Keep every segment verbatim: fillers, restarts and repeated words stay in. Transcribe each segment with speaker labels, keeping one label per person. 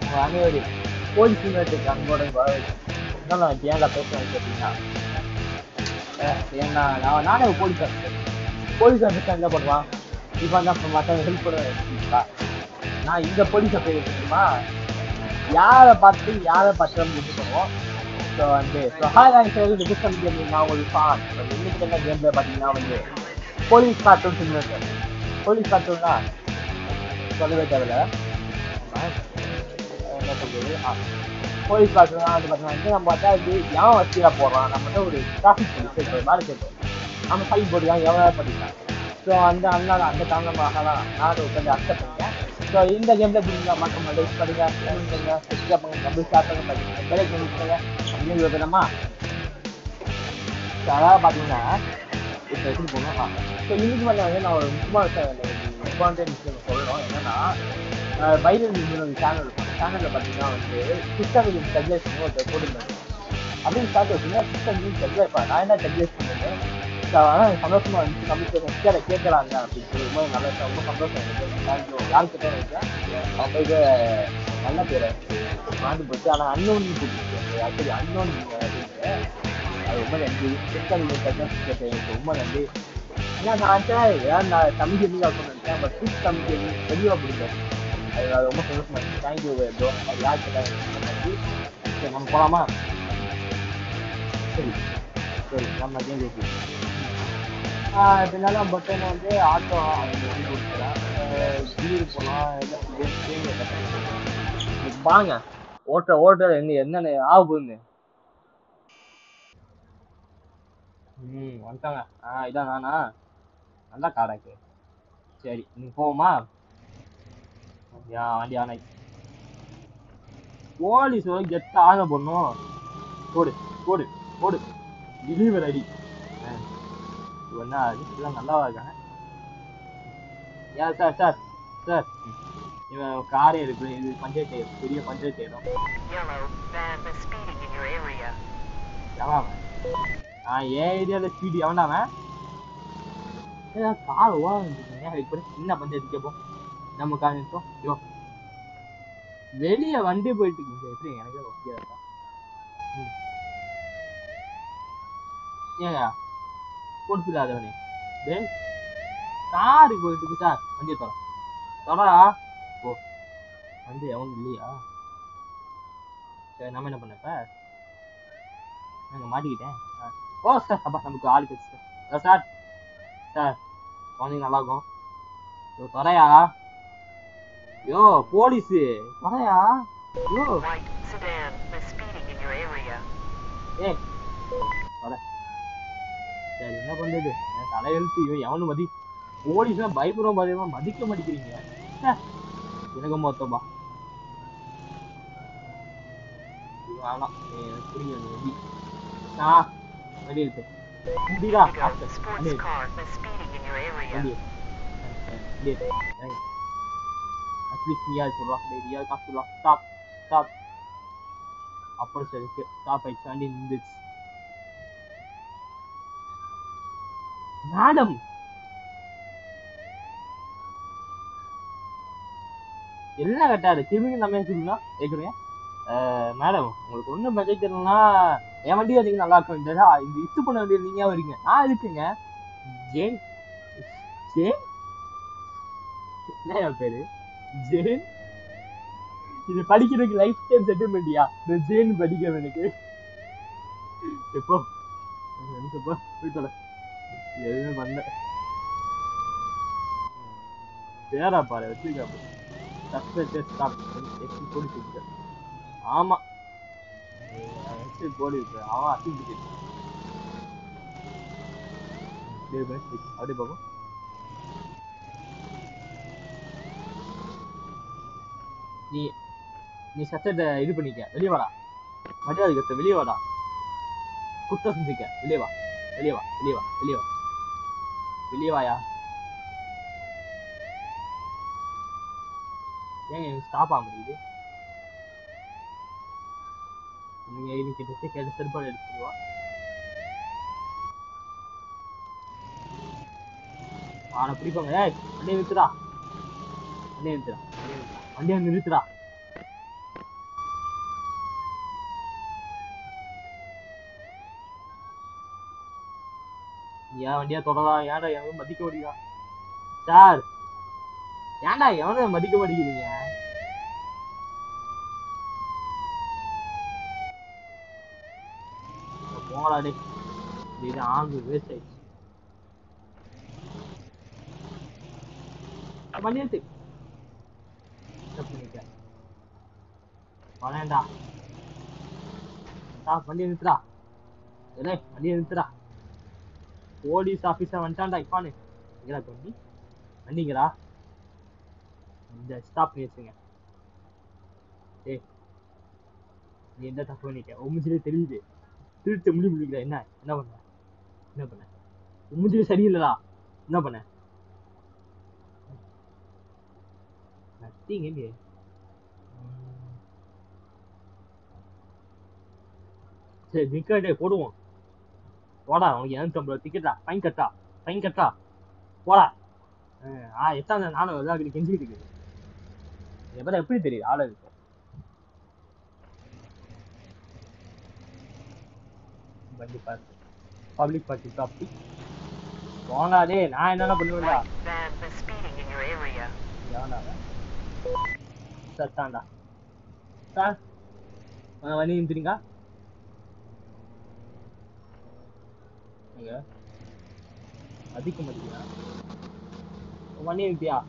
Speaker 1: அனைவரும் போலீஸ் யூனிட்டுக்கு அன்போடு வரவேற்கிறேன். நான் ஏங்க பேசுறேன் கேட்டீங்கன்னா, ஏன்னா நான் நானே ஒரு போலீஸ் ஆஃபீஸர். போலீஸ் ஆஃபீஸர் என்ன பண்ணுவான், இப்போ தான் மற்றவங்க ஹெல்ப் பண்ண. நான் இந்த போலீஸ் ஆஃபீஸர் தெரியுமா, யாரை பார்த்து யாரை பார்த்து நம்ம இது பண்ணுவோம். ஸோ வந்து so hi answer register game நான் உங்களுக்கு ஃபான். இன்னைக்கு என்ன கேம் பிளே பார்த்தீங்கன்னா வந்து போலீஸ் கார்ட்டூன் சிமுலேட்டர். போலீஸ் கார்ட்டூன்னா சொல்லவே தேவையில்ல. என்ன சொல்றது, போலீஸ் கார்ட்டூனா வந்து பார்த்தீங்கன்னா நம்ம பார்த்தா இது ஏன் வசதியாக போடுறான், நம்மகிட்ட ஒரு டிராஃபிக் போலீஸ் கேட்போம், மேலே கேட்போம், நம்ம ஃபைல் போட்டுக்கலாம், எவ்வளோ பண்ணிக்கலாம். ஸோ அந்த அண்ணா அந்த காரணமாக தான் நான் உட்காந்து அக்செப்ட் பண்ணிட்டேன். ஸோ இந்த கேமில் பிடிங்க மற்றும் லைக் பண்ணுங்க, பண்ணுங்க, சப்ஸ்கிரைப் பண்ணுங்க, டபுள் ஷேர் பண்ணுங்க, பெல் பண்ணுங்க அப்படின்னு வைக்கணுமா. ஸோ அதாவது பார்த்தீங்கன்னா இப்போ எப்படி போகணும். ஸோ இன்னைக்கு வந்து வந்து நான் ஒரு முக்கியமான இம்பார்ட்டன்ட் விஷயம் சொல்லணும். என்னன்னா வைரல் ஒரு சேனல் இருக்கும். சேனலில் பார்த்தீங்கன்னா வந்து சிஸ்டம் டெக்லைஸ் ஒருத்தர் போட்டுருந்தாங்க. அப்படின்னு ஸ்டார்ட் வச்சுன்னா சிஸ்டம் டெக்லைஸ் நான் என்ன டெக்லைஸ் பண்ணுறேன். ஸோ ஆனால் சந்தோஷமாக இருந்துச்சு. நம்ம கேட்க கேட்கலாங்க அப்படின்னு சொல்லி ரொம்ப நல்ல ரொம்ப சந்தோஷம் இருக்குது. தேங்க்யூ. யாருக்கு தான் இருக்கேன் அவன் போய்ட்டு நல்ல பேர் மாண்டு போச்சு. ஆனால் அன்னோன் கூப்பிட்டு ஆக்சுவலி அன்னோன் அப்படின்ட்டு அது ரொம்ப நன்றி. சிஸ்டம் டெக்லைஸ் கேட்டேன் ரொம்ப நன்றி. ஏன்னா நான் ஏன் நான் தமிழ் எண்ணி ஆக்கணும்னு நினைச்சேன். பட் ஸ்விட்ச் தமிழ் எண்ணி தெளிவாக பிடிக்கும். அது அது ரொம்ப சந்தோஷமா இருக்கு. Thank you bro. அது யார் கேட்டாங்க. சரி நம்ம போகலாமா? சரி சரி நம்ம கேம் பேசி இதனால பட்டன் வந்து ஆட்டோ வந்து கொடுத்துக்கலாம், வீடு போகலாம், வாங்க ஓட்ட ஓட்ட எங்க என்னென்ன ஆக போகுது. ம் வந்துட்டாங்க. ஆ இதான் நானா நல்லா காராக்கு. சரி நீங்க போவோமா? வண்டி ஆனை போலீஸ் கெட்ட ஆக போடணும். போடு போடு போடு டெலிவரி ஐடி என்ன எல்லாம் நல்லாவா இருக்காங்க. ஏன் சார் சார் சார் இவன் காரே இருக்கு, இது பஞ்சாயத்து பெரிய பஞ்சாயத்து இடம். நான் ஏன் ஏரியாவில் ஸ்பீடு எவன்டாவன் கார் ஓடுங்க. சின்ன பஞ்சாயத்து கேட்போம் நம்ம காமிப்போம். யோ வெளியே வண்டி போயிட்டு இருக்கீங்க எப்படி எனக்கு வண்டியா ஏங்க கொடுத்துடாதவனே டே காரு போயிட்டு இருக்கு சார். வண்டியை தர தொடரா. ஓ வண்டி எவன் இல்லையா? சரி நம்ம என்ன பண்ணப்ப நாங்கள் மாட்டிக்கிட்டேன். ஓ சார் அப்பா நமக்கு ஆள் பேசு சார். சார் சார் குழந்தைங்க நல்லா இருக்கும். யோ தொலையா. யோ போலீஸு தொலையா. யோ ஏ தொலை. சரி என்ன பண்றது, தலையெழுத்து. இவன் எவனு மதி போலீஸ்லாம் பயப்படுவோம் பாதியமா மதிக்க மாட்டேங்கிறீங்க. எனக்கு மொத்தமா வேணாம் புரியுது. வண்டி ஆ வண்டி இருக்கு முடியா அட்லீஸ்ட் நீயா சொல்றா டேடியா காசுலா ஸ்டாப் ஸ்டாப். அப்புறம் சரி ஸ்டாப் ஆயிடுச்சு. வண்டி நின்றுச்சு. மேடம் எல்லாம் கட்டாரு திரும்பி நம்ம சொல்லுங்க கேட்குறேன். மேடம் உங்களுக்கு ஒன்றும் பட்ஜெட் தெரியலன்னா என் வண்டி வந்தீங்க நல்லா இருக்கும். இந்த இந்த இஷ்டு பண்ண வேண்டியது நீங்க வரீங்க. நான் இருக்குங்க ஜேன் ஜேன் என்ன பேரு ஜேன். இது படிக்கிறதுக்கு லைஃப் டைம் செட்டில்மெண்ட்டியா இந்த ஜேன் படிக்க எனக்கு எப்போ எப்போ போயிட்டு எதுவுமே பண்ண பேரா பாரு வச்சிருக்கா. ஆமா போலி அவன் அசிங்க அப்படியே பார்ப்போம். நீ நீ சட்டத்தை இது பண்ணிக்க வெளியே வாடா. மரியாதை கத்த வெளியே வாடா. குற்றம் செஞ்சுக்க வெளியே வா வெளியே வா வெளியே வா வெளியே வா வெளியே வாயா. ஏங்க ஸ்டாப் ஆக முடியுது. நீங்க இன்னைக்கு கேட்டு செருப்பாடு எடுத்துருவா. அவனை பிடிப்பாங்க. ஏய் வண்டியை நிறுத்துடா வண்டியை நிறுத்துடா வண்டியை நிறுத்துடா. ஏன் வண்டியா தொடரா? ஏன்டா எவனும் மதிக்க மாட்டீங்க சார்? ஏன்டா எவனும் மதிக்க மாட்டேங்கிறீங்க? போங்கடா டே. இது ஆங்கு வேஸ்ட் ஆயிடுச்சு. வண்டி எடுத்து வரேன்டா. வண்டி நிறுத்துடா. வண்டியை நிறுத்துடா. போலீஸ் ஆபீசர் வந்துட்டான்டா இப்பானு. எங்கடா வண்டி? வண்டிங்கடா. இந்த ஸ்டாப் பண்ணி வச்சுங்க. ஏய் நீ என்ன தப்பு பண்ணிட்ட? உமிச்சிலே தெரியுது. திருட்டு முடி முடிக்கிற. என்ன என்ன பண்ண? என்ன பண்ண? உமிச்சிலே சரியில்லடா. என்ன பண்ண? நத்திங். சரி நிக்கடே போடுவோம். போடா உனக்கு இரநூத்தம்பது டிக்கெட்டா? ஃபைன் கட்டா? ஃபைன் கட்டா? போடா. ஆ எத்தாந்த நானும் எல்லாருக்கும் கெஞ்சிக்கிட்டு இருக்கு. எப்போ எப்படி தெரியுது ஆளு இருக்கு? வண்டி பார்த்து பப்ளிக் பார்ட்டி காப்பி போனாதே. நான் என்னென்ன பண்ணுவேன்டா? சத்தாண்டா சார் வண்டி நிறுத்துறீங்க? அதிக மாட்டீங்களா? வண்டியை நிறுத்தியா?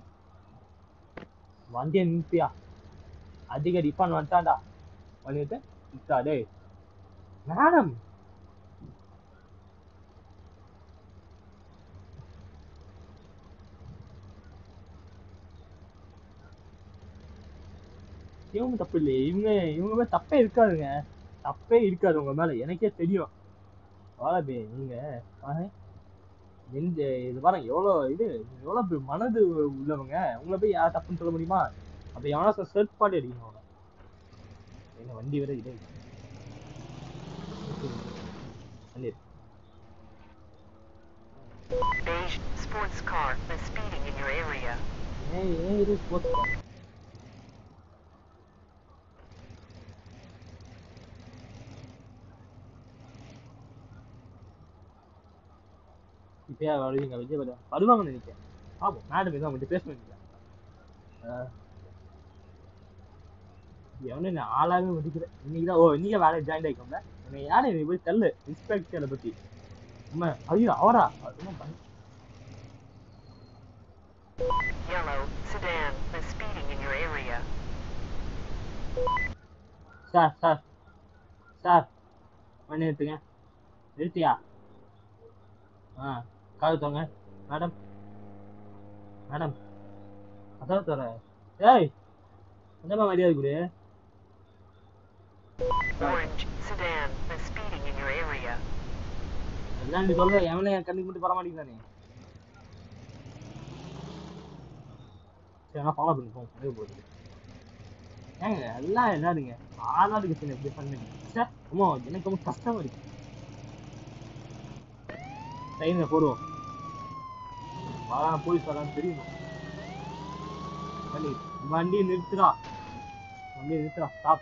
Speaker 1: வண்டியை நிறுத்தியா? அதிக ரிஃபான் வந்துட்டான்டா. வண்டி நிறுத்த நிறுத்தா டே மேடம். இவங்க தப்பு இல்லையே. இவங்க இவங்க தப்பே இருக்காதுங்க. தப்பே இருக்காது உங்க மேல, எனக்கே தெரியும். வாழபே நீங்க எந்த இது பாருங்க எவ்வளவு இது எவ்வளவு மனது உள்ளவங்க. உங்களை போய் யார் தப்புன்னு சொல்ல முடியுமா? அப்ப எவனா செர்ச் பாட்டு அடிக்கணும். எங்க வண்டி வர இதே Beige sports car is speeding in your area. Hey, hey, it is sports car. இப்பயா வருவீங்க விஜய் வருவா வருவாங்கன்னு நினைக்கிறேன். ஆமாம் மேடம் இதான் அவங்கள்ட்ட பேச வேண்டியது. எவனு நான் ஆளாவே முடிக்கிறேன். இன்னைக்கு தான் ஓ இன்னைக்கு வேலை ஜாயின் ஆகிக்கோங்க. என்னை யாரு நீ போய் தள்ளு இன்ஸ்பெக்டரை பற்றி உண்மை. ஐயோ அவரா? Yellow sedan is speeding in your area. Sir sir sir வண்டி நிறுத்துங்க. நிறுத்தியா? ஆ காது தோங்க மேடம். மேடம் அதான் தர. ஏய் என்னமா மரியாதை குடு. Orange sedan is speeding in your area. எல்லாம் நீ சொல்ற எவனே என் கண்ணுக்கு மட்டும் வர மாட்டேங்கிறானே. சரி நான் ஃபாலோ பண்ணிப்போம். அதே போகுது ஏங்க எல்லாம் என்னதுங்க ஆனாலும் கிட்ட எப்படி பண்ணுங்க சார். அம்மா எனக்கு ரொம்ப கஷ்டமா இருக்கு. ட்ரெயின்ல போடுவோம். வா போலீஸ் வரான்னு தெரியணும். வண்டி வண்டி நிறுத்துடா. வண்டி நிறுத்துடா. ஸ்டாப்.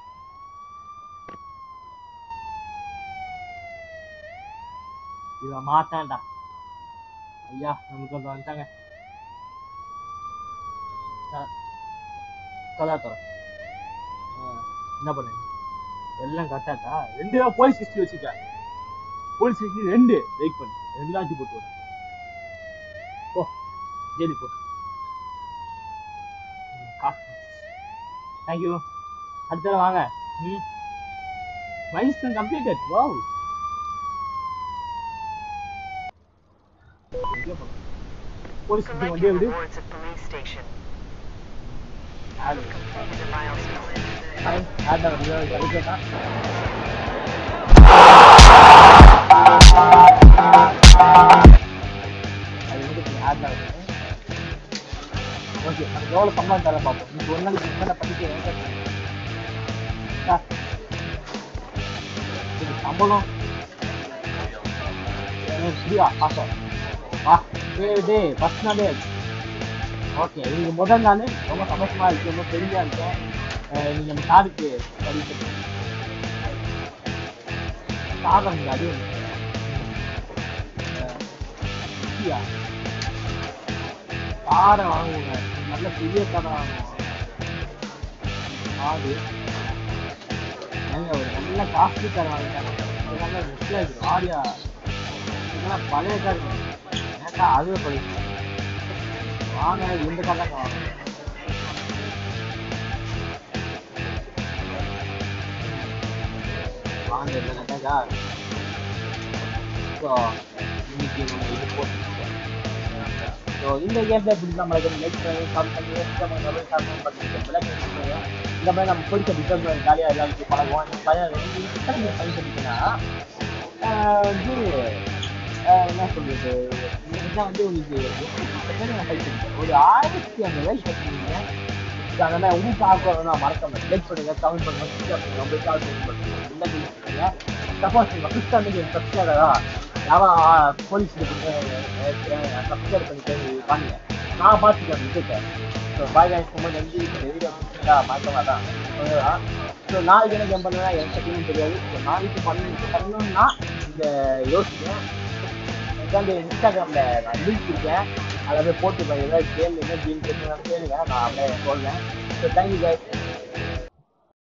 Speaker 1: இவன் மாட்டான்டா. ஐயா நமக்கு வந்து வந்துட்டாங்க. கதா தர என்ன பண்ணு எல்லாம் கரெக்டாக்கா. ரெண்டு தான் போலீஸ் ஹிஸ்ட்ரி வச்சுக்க. போலீஸ் ஹிஸ்ட்ரி ரெண்டு வெயிட் பண்ணு. எல்லாத்தையும் போட்டு வரும் போ ஜெயிலி போ. தேங்க்யூ. அடுத்த வாங்க. ம் மைல்ஸ்டோன் கம்ப்ளீட்டட். வாவ். போலீஸ் வண்டி விடு. அது ஆடா வீடியோ எடுக்கட்டா. அது வந்து ஆடா. ஓகே நம்ம எவ்வளவு சம்பளம் தர பார்ப்போம். நீங்க ஒரு நாளைக்கு என்ன பண்ணிட்டு சம்பளம் சரியா பாசம் வா டே ஃபர்ஸ்ட் நாளே. ஓகே நீங்க முதல் நாள் ரொம்ப சந்தோஷமா இருக்கு. ரொம்ப பெருமையா இருக்கேன். நீங்க நம்ம காருக்கு சர்வீஸ் கார் நீங்க அது ஈஸியா காரை வாங்குவோங்க, நல்ல பெரிய கடை வாங்குவோம். ஆடு ஏங்க ஒரு நல்ல காஸ்ட்லி கார் வாங்கிட்டாங்க, அதனால மிஸ் ஆயிடுச்சு. ஆடியா இதெல்லாம் பழைய கார் ஏக்கா, அதுவே பழைய வாங்க, இந்த கார் தான் வாங்க. வாங்க இல்லைனாக்கா ஸோ இன்னைக்கு நம்ம இது போட்டு ஸோ இந்த கேம்ல எப்படி நம்மளுக்கு லைக் பண்ணி கமெண்ட் பண்ணி நம்ம மொபைல் ஷாப்பிங் பண்ணிட்டு இந்த மாதிரி நம்ம பிடிச்ச டிசைன் ஜாலியாக எல்லாருக்கும் பழகுவோம். இந்த பையன் எத்தனை பயன் பண்ணிட்டுன்னா வந்து என்ன சொல்றது, இதுதான் வந்து உங்களுக்கு ஒரு ஆயிரத்தி ஐநூறு ரூபாய்க்கு கட்டுறீங்க. அதனால உங்களுக்கு ஆகணும் நான் மறக்காம லைக் பண்ணுங்க, கமெண்ட் பண்ணுங்க, ரொம்ப கால் பண்ணுங்க. இந்த கேள்வி சப்போஸ் நீங்கள் ஃபிஃப்த் வந்து என் சப்ஸ்கிரைபரா யாரும் போலீஸ் சப்ஸ்கிரைப் பண்ணிட்டு வாங்க, நான் பார்த்துக்கிறேன் விட்டுட்டேன். ஸோ பாய் காய்ஸ் ரொம்ப நன்றி. இந்த வீடியோ பிடிச்சிருந்தா மறக்காம தான். ஸோ நாளைக்கு என்ன கேம் பண்ணுவேன் எனக்கு சத்தியமும் தெரியாது. ஸோ நாளைக்கு பண்ண பண்ணணும்னா இந்த யோசிக்கிறேன். உட்காந்து இன்ஸ்டாகிராமில் நான் லிங்க் இருக்கேன், அதை போய் போட்டு ஏதாவது கேம் என்ன கேம் கேட்கணும் கேளுங்க, நான் அப்படியே சொல்றேன். So thank you guys.